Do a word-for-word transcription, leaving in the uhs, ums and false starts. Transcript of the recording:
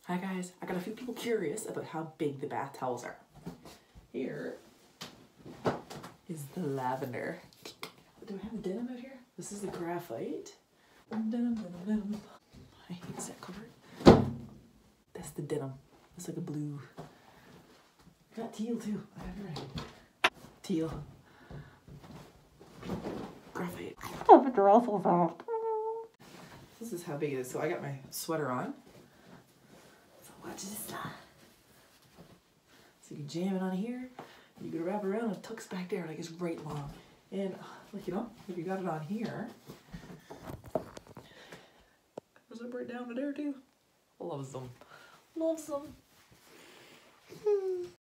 Hi guys, I got a few people curious about how big the bath towels are. Here is the lavender. Do I have the denim out here? This is the graphite. Denim, denim, denim. I hate that cover. That's the denim. It's like a blue. I got teal too. I have it right. Teal. Graphite. Oh, but they're also soft. This is how big it is. So I got my sweater on. So watch this. So you can jam it on here. You can wrap it around and it tucks back there like it's right long. And like, you know, if you got it on here, goes up right down to there too. Loves them. Loves them.